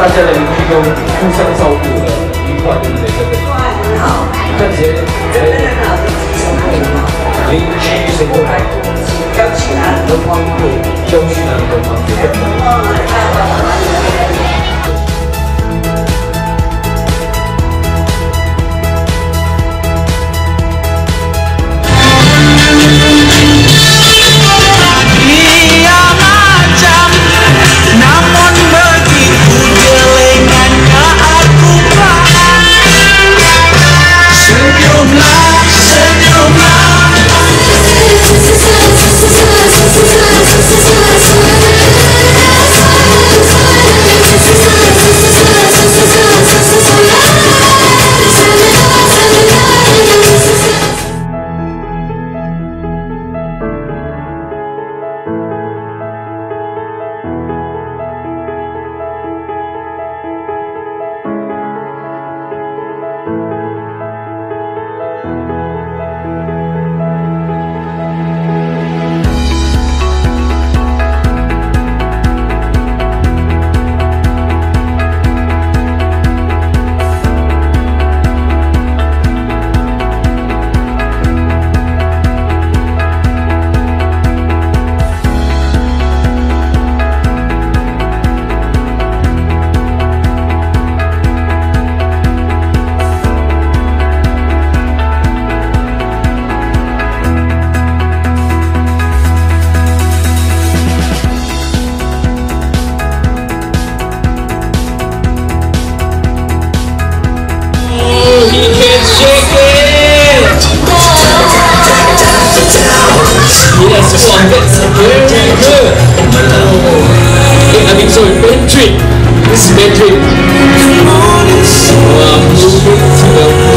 大家的邻居都互相照顾的愉快，对不对？真的。对，很好。这些真的很好，邻居谁都来过，要去哪里都方便，要去哪里都方便。Yes, wow, that's very good. I think so. Bad trip. This is bad trip. Wow, moving to the